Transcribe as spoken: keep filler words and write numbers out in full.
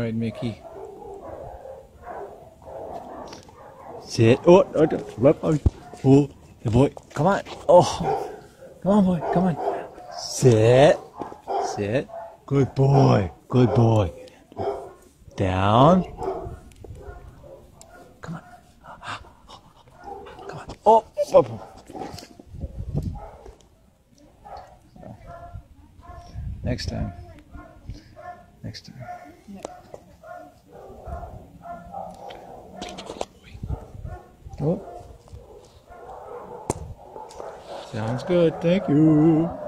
right, Mickey. Sit. Oh, oh, oh, oh, oh, the boy. Come on. Oh, come on, boy. Come on. Sit. Sit. Good boy. Good boy. Down. Come on. Come on. Oh, oh, oh. Next time. Next time. Oh. Sounds good. Thank you.